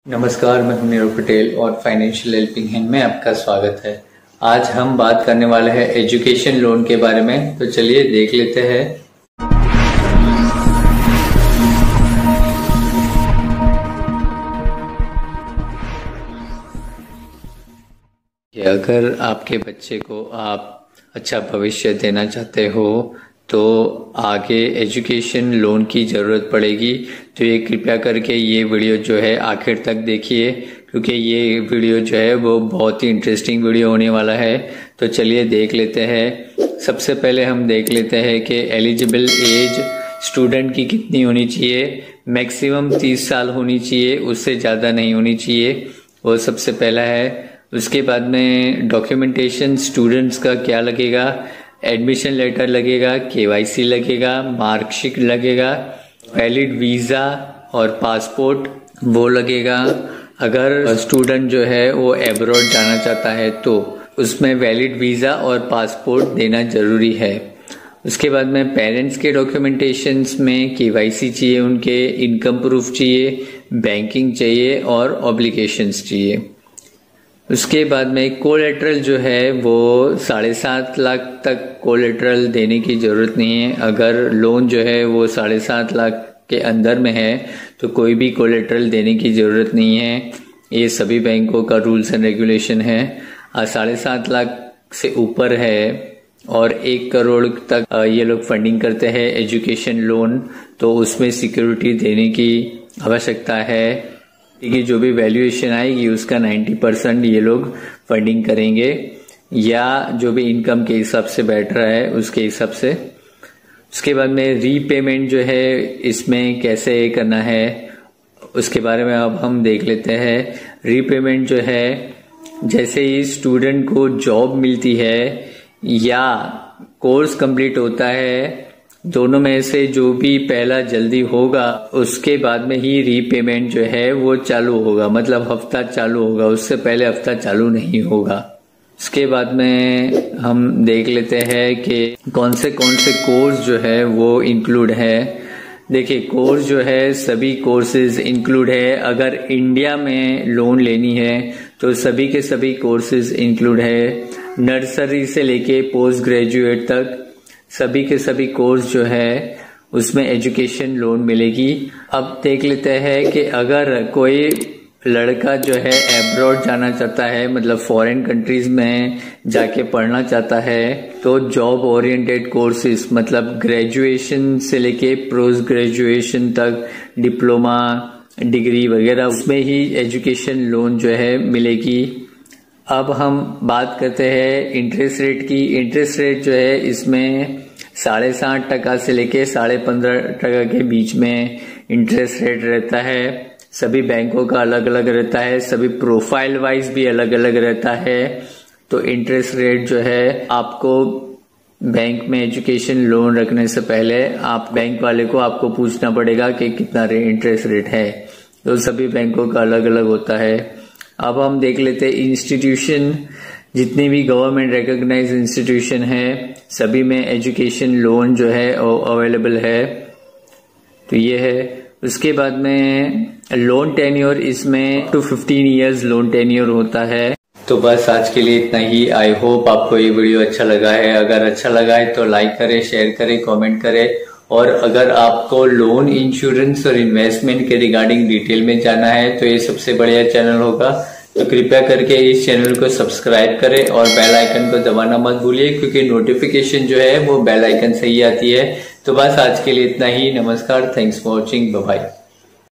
नमस्कार, मैं हूं नीरव पटेल और फाइनेंशियल हेल्पिंग हैंड में आपका स्वागत है। आज हम बात करने वाले हैं एजुकेशन लोन के बारे में, तो चलिए देख लेते हैं। अगर आपके बच्चे को आप अच्छा भविष्य देना चाहते हो तो आगे एजुकेशन लोन की ज़रूरत पड़ेगी, तो ये कृपया करके ये वीडियो जो है आखिर तक देखिए, क्योंकि ये वीडियो जो है वो बहुत ही इंटरेस्टिंग वीडियो होने वाला है। तो चलिए देख लेते हैं। सबसे पहले हम देख लेते हैं कि एलिजिबल एज स्टूडेंट की कितनी होनी चाहिए। मैक्सिमम 30 साल होनी चाहिए, उससे ज़्यादा नहीं होनी चाहिए, वो सबसे पहला है। उसके बाद में डॉक्यूमेंटेशन स्टूडेंट्स का क्या लगेगा, एडमिशन लेटर लगेगा, केवाईसी लगेगा, मार्कशीट लगेगा, वैलिड वीज़ा और पासपोर्ट वो लगेगा। अगर स्टूडेंट जो है वो एब्रॉड जाना चाहता है तो उसमें वैलिड वीज़ा और पासपोर्ट देना ज़रूरी है। उसके बाद में पेरेंट्स के डॉक्यूमेंटेशंस में केवाईसी चाहिए, उनके इनकम प्रूफ चाहिए, बैंकिंग चाहिए और ऑब्लिगेशंस चाहिए। उसके बाद में कोलेट्रल जो है वो 7.5 लाख तक कोलेट्रल देने की ज़रूरत नहीं है। अगर लोन जो है वो 7.5 लाख के अंदर में है तो कोई भी कोलेट्रल देने की ज़रूरत नहीं है। ये सभी बैंकों का रूल्स एंड रेगुलेशन है। 7.5 लाख से ऊपर है और 1 करोड़ तक ये लोग फंडिंग करते हैं एजुकेशन लोन, तो उसमें सिक्योरिटी देने की आवश्यकता है कि जो भी वैल्यूएशन आएगी उसका 90% ये लोग फंडिंग करेंगे, या जो भी इनकम के हिसाब से बैठ रहा है उसके हिसाब से। उसके बाद में रीपेमेंट जो है इसमें कैसे करना है उसके बारे में अब हम देख लेते हैं। रीपेमेंट जो है, जैसे ही स्टूडेंट को जॉब मिलती है या कोर्स कंप्लीट होता है, दोनों में से जो भी पहला जल्दी होगा उसके बाद में ही रीपेमेंट जो है वो चालू होगा, मतलब हफ्ता चालू होगा, उससे पहले हफ्ता चालू नहीं होगा। उसके बाद में हम देख लेते हैं कि कौन से कोर्स जो है वो इंक्लूड है। देखिए, कोर्स जो है सभी कोर्सेज इंक्लूड है। अगर इंडिया में लोन लेनी है तो सभी के सभी कोर्सेज इंक्लूड है। नर्सरी से लेके पोस्ट ग्रेजुएट तक सभी के सभी कोर्स जो है उसमें एजुकेशन लोन मिलेगी। अब देख लेते हैं कि अगर कोई लड़का जो है एब्रॉड जाना चाहता है, मतलब फॉरेन कंट्रीज में जाके पढ़ना चाहता है, तो जॉब ओरिएंटेड कोर्सेज, मतलब ग्रेजुएशन से लेके पोस्ट ग्रेजुएशन तक, डिप्लोमा, डिग्री वगैरह, उसमें ही एजुकेशन लोन जो है मिलेगी। अब हम बात करते हैं इंटरेस्ट रेट की। इंटरेस्ट रेट जो है इसमें 7.5% से लेके 15.5% के बीच में इंटरेस्ट रेट रहता है। सभी बैंकों का अलग अलग रहता है, सभी प्रोफाइल वाइज भी अलग अलग रहता है। तो इंटरेस्ट रेट जो है, आपको बैंक में एजुकेशन लोन रखने से पहले आप बैंक वाले को आपको पूछना पड़ेगा कि कितना इंटरेस्ट रेट है, तो सभी बैंकों का अलग अलग होता है। अब हम देख लेते हैं इंस्टीट्यूशन। जितनी भी गवर्नमेंट रिकॉग्नाइज्ड इंस्टीट्यूशन है सभी में एजुकेशन लोन जो है अवेलेबल है, तो ये है। उसके बाद में लोन टेन्योर, इसमें 15 इयर्स लोन टेन्योर होता है। तो बस आज के लिए इतना ही। आई होप आपको ये वीडियो अच्छा लगा है। अगर अच्छा लगा है तो लाइक करें, शेयर करें, कमेंट करें। और अगर आपको लोन, इंश्योरेंस और इन्वेस्टमेंट के रिगार्डिंग डिटेल में जाना है तो ये सबसे बढ़िया चैनल होगा, तो कृपया करके इस चैनल को सब्सक्राइब करें और बेल आइकन को दबाना मत भूलिए, क्योंकि नोटिफिकेशन जो है वो बेल आइकन से ही आती है। तो बस आज के लिए इतना ही। नमस्कार, thanks for watching, bye bye.